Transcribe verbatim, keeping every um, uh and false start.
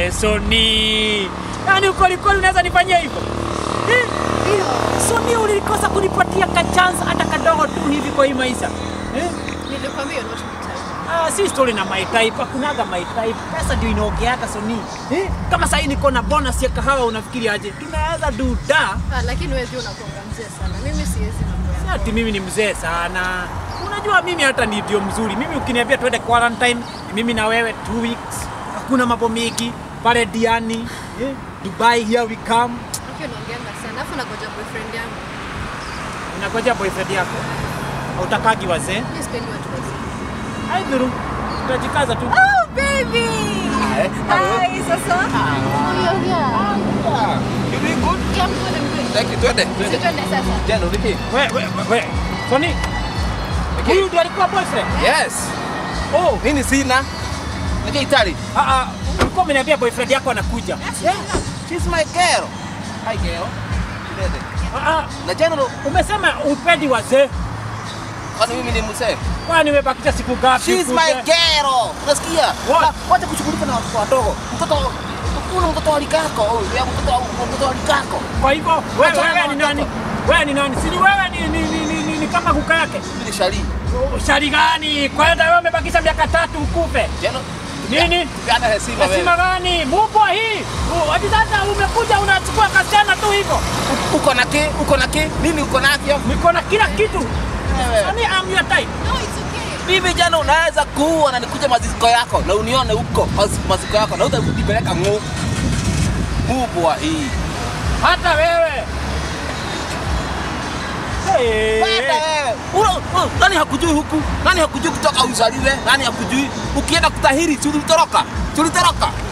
Eh, Soni. Yaani uko liko unaweza nifanyia hivyo? Eh? Soni ulikosa kunipatia ka chance hata kadogo tu hivi kwa hii maisha. Eh? Nilikwambia not my type. Ah, si story na my type, hakunaga my type. Pesa ndio inaongeaga Soni. Eh? Kama sasa niko na bonus ya kahawa unafikiri aje? Tunaweza duda. Ah, lakini wewe ndio unakuwa mzee sana. Mimi siwezi mambo yako. Ati mimi ni mzee sana. Unajua mimi hata ni ndio mzuri. Mimi ukiniambia twende quarantine, mimi na wewe two weeks. Hakuna mambo mengi. Pale Diani, eh? Dubai, here we come. Okay, unaongeanga sana. Alafu nagoja boyfriend yangu. Unagoja boyfriend yako? Utakagi wazee? Mimi sipendi watu wazee. Haidhuru. Tutajikaza tu. Oh baby. Hi. Hi, Sasa. Oh, yeah, yeah. You doing good? Yeah, I'm good, I'm good. Thank you. Twende. Twende sasa. Jana ulipi? We, we, we. Soni. Huyu ndiye alikuwa boyfriend? Yes. Oh, Nini sina? Nje Italy. ah ah, ulikuwa umeniambia boyfriend yako anakuja. Yeah. She's my girl. Hi girl. Twende. Ah ah, Na jana umesema upendi wazee. kwani mimi ni mzee? Kwani umebakisha siku ngapi? She's my girl. Unasikia? What? Wacha kushughulika na watoto wadogo. Mtoto kuna mtoto alikako. Ya mtoto mtoto alikako. Kwa hivyo wewe wewe ni nani? Wewe ni nani? Si wewe ni ni ni, ni, ni, ni kama kuka yake. Mimi ni Shali. Shari gani? Kwa hiyo wewe umebakisha miaka tatu ukufe. Jana Nini? Tukiana heshima wewe. Heshima gani? Mupo hii. Hadi sasa umekuja unachukua kasichana tu hivyo. Uko na ki? Uko na ki? Nini uko nakyo? Niko na kila kitu. Wewe. Sani I'm your type. No, it's okay. Bibi jana unaweza kuua na nikuja maziko yako na unione huko maziko yako na utakupeleka ngo. Mubwa hii. Hata wewe. Hey. Hata wewe. Uro, uh, nani hakujui huku? Nani hakujui kutoka uzaliwe? Nani hakujui? Ukienda kutahiri tulitoroka. Tulitoroka.